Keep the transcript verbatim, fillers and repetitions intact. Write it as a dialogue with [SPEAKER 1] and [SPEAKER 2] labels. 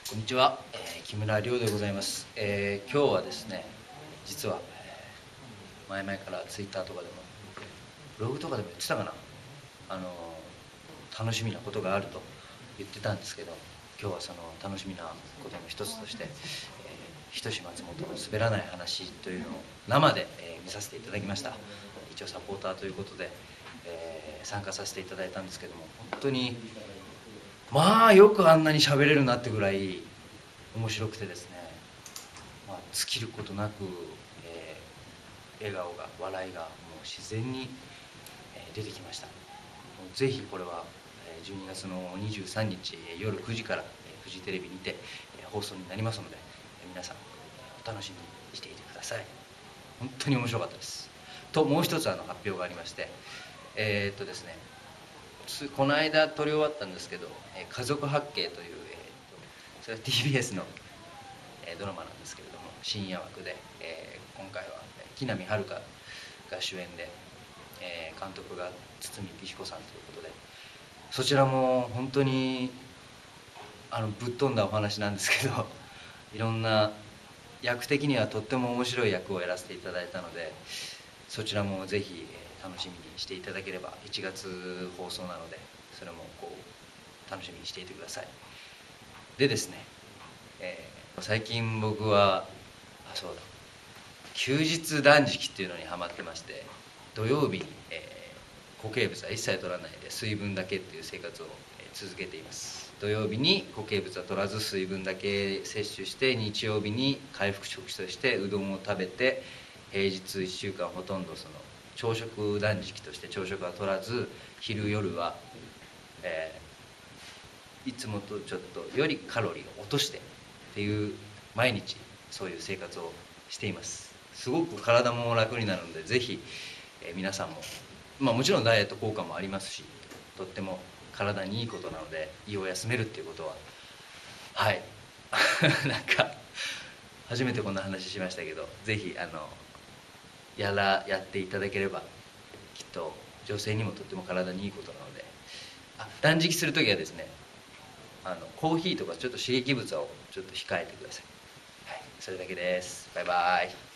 [SPEAKER 1] こんにちは、えー、木村亮でございます、えー、今日はですね、実は、えー、前々からツイッターとかでもブログとかでも言ってたかな、あのー楽しみなことがあると言ってたんですけど、今日はその楽しみなことの一つとして、えー、ひとし松本の滑らない話というのを生で、えー、見させていただきました。一応サポーターということで、えー、参加させていただいたんですけども、本当にまあよくあんなに喋れるなってぐらい面白くてですね、まあ、尽きることなく、えー、笑顔が笑いがもう自然に、えー、出てきました。もうぜひこれはじゅうにがつのにじゅうさんにち夜くじからフジテレビにて放送になりますので、皆さんお楽しみにしていてください。本当に面白かったですと、もう一つあの発表がありまして、えー、っとですねこの間撮り終わったんですけど「家族八景」という、えー、それは ティービーエス のドラマなんですけれども、深夜枠で、えー、今回は木南晴夏が主演で、えー、監督が堤幸彦さんということで、そちらも本当にあのぶっ飛んだお話なんですけどいろんな役的にはとっても面白い役をやらせていただいたので、そちらもぜひ楽しみにしていただければ。いちがつ放送なので、それもこう楽しみにしていてください。でですね、えー、最近僕はあそうだ休日断食っていうのにハマってまして、土曜日に、えー、固形物は一切取らないで水分だけっていう生活を、えー、続けています。土曜日に固形物は取らず水分だけ摂取して、日曜日に回復食としてうどんを食べて、平日いっしゅうかんほとんどその朝食断食として朝食は取らず、昼夜は、えー、いつもとちょっとよりカロリーを落としてっていう毎日そういう生活をしています。すごく体も楽になるので、ぜひ、えー、皆さんも、まあ、もちろんダイエット効果もありますし、とっても体にいいことなので、胃を休めるっていうことははいなんか初めてこんな話しましたけど、ぜひあのやらやっていただければ、きっと女性にもとっても体にいいことなので。あ、断食する時はですね、あのコーヒーとかちょっと刺激物をちょっと控えてください。はい、それだけです。バイバイ。